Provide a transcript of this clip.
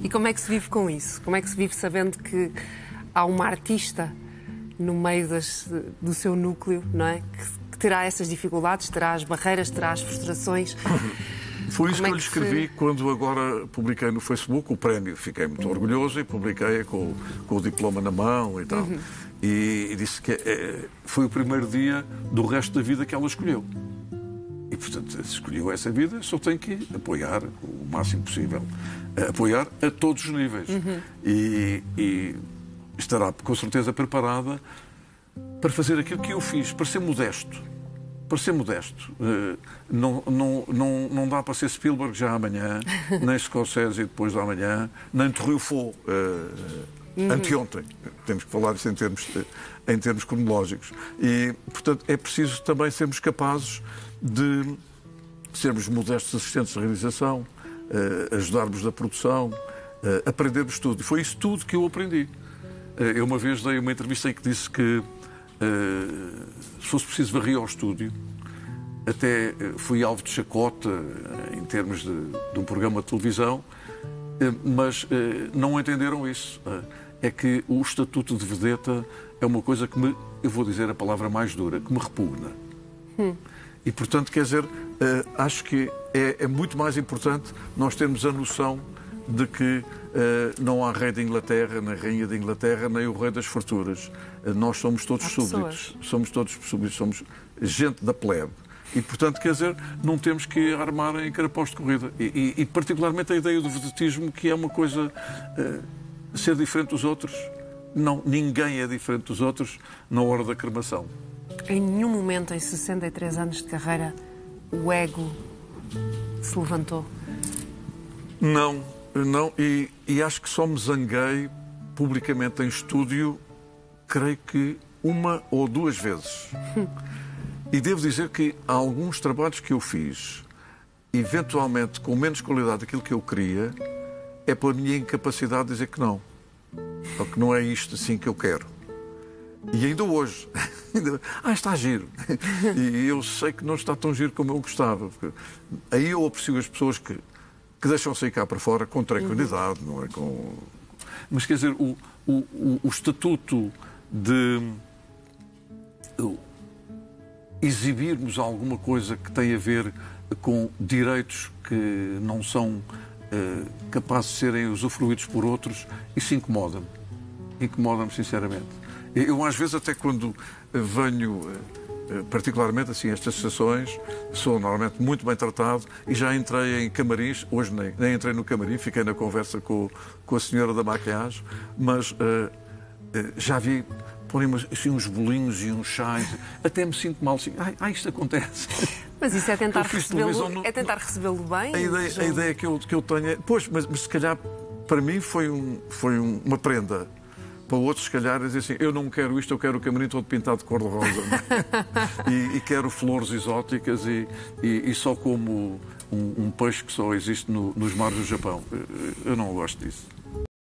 E como é que se vive com isso? Como é que se vive sabendo que há uma artista no meio do seu núcleo, não é? Que terá essas dificuldades, terá as barreiras, terá as frustrações. Foi isso que eu lhe escrevi quando agora publiquei no Facebook o prémio. Fiquei muito orgulhoso e publiquei com o diploma na mão e tal. E disse que foi o primeiro dia do resto da vida que ela escolheu. E, portanto, se escolheu essa vida, só tem que apoiar o máximo possível. Apoiar a todos os níveis. E estará, com certeza, preparada para fazer aquilo que eu fiz, para ser modesto. Para ser modesto. Não dá para ser Spielberg já amanhã, nem Scorsese depois de amanhã, nem Truffaut anteontem. Temos que falar isso em termos cronológicos. E, portanto, é preciso também sermos capazes de sermos modestos assistentes de realização, ajudarmos na produção, aprendermos tudo. E foi isso tudo que eu aprendi. Eu uma vez dei uma entrevista em que disse que se fosse preciso varrer ao estúdio, até fui alvo de chacota em termos de um programa de televisão, mas não entenderam isso. É que o estatuto de vedeta é uma coisa que eu vou dizer a palavra mais dura, que me repugna. E, portanto, quer dizer, acho que é muito mais importante nós termos a noção de que não há rei de Inglaterra, nem rainha de Inglaterra, nem o rei das farturas. Nós somos todos súbditos. Somos todos súbditos, somos gente da plebe. E, portanto, quer dizer, não temos que armar em carapós de corrida. E particularmente a ideia do vedetismo, que é uma coisa ser diferente dos outros. Não, ninguém é diferente dos outros na hora da cremação. Em nenhum momento, em 63 anos de carreira, o ego se levantou? Não. E acho que só me zanguei publicamente em estúdio, creio que uma ou duas vezes. E devo dizer que há alguns trabalhos que eu fiz, eventualmente com menos qualidade daquilo que eu queria, é pela minha incapacidade de dizer que não. Ou que não é isto assim que eu quero. E ainda hoje. Está giro. E eu sei que não está tão giro como eu gostava. Aí eu aprecio as pessoas que deixam sair cá para fora com tranquilidade, não é? Mas quer dizer, o estatuto de exibirmos alguma coisa que tem a ver com direitos que não são capazes de serem usufruídos por outros, isso incomoda-me. Incomoda-me, sinceramente. Eu, às vezes, até quando venho, particularmente assim, estas sessões, sou normalmente muito bem tratado e já entrei em camarins, hoje nem entrei no camarim, fiquei na conversa com a senhora da maquiagem, mas já vi porem assim, uns bolinhos e uns chás, até me sinto mal assim, isto acontece. Mas isso é tentar recebê-lo bem? A ideia que eu tenho é... Pois, mas se calhar, para mim foi uma prenda. Para outros, se calhar, dizer assim, eu não quero isto, eu quero o camarim todo pintado de cor-de-rosa. e quero flores exóticas e só como um peixe que só existe nos mares do Japão. Eu não gosto disso.